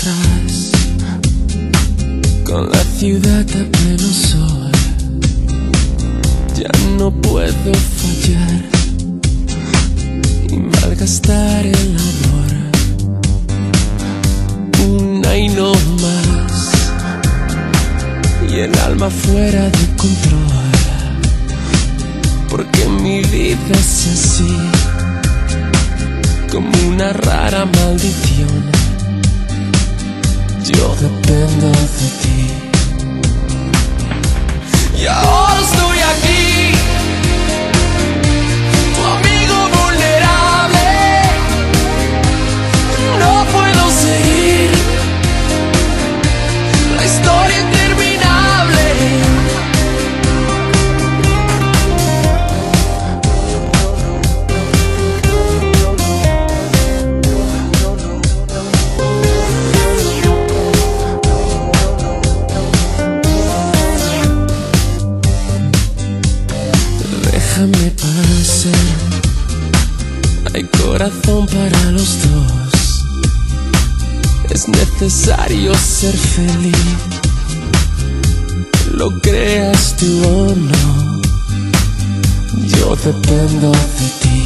atrás, con la ciudad a pleno sol. Ya no puedo fallar y malgastar el amor. Una y no más, y el alma fuera de control, porque mi vida es así, como una rara maldición. Yo dependo de ti, y ahora estoy aquí, tu amigo vulnerable. No puedo seguir la historia interminable. Déjame pasar, hay corazón para los dos. Es necesario ser feliz, lo creas tú o no. Yo dependo de ti.